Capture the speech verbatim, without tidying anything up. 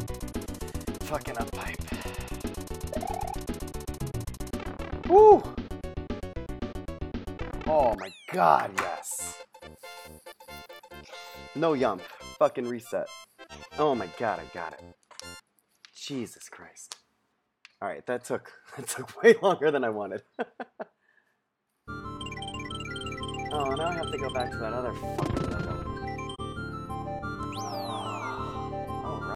Fucking up pipe. Woo! Oh my god, yes. No yump. Fucking reset. Oh my god, I got it. Jesus Christ. Alright, that took that took way longer than I wanted. Oh, now I have to go back to that other fucking level.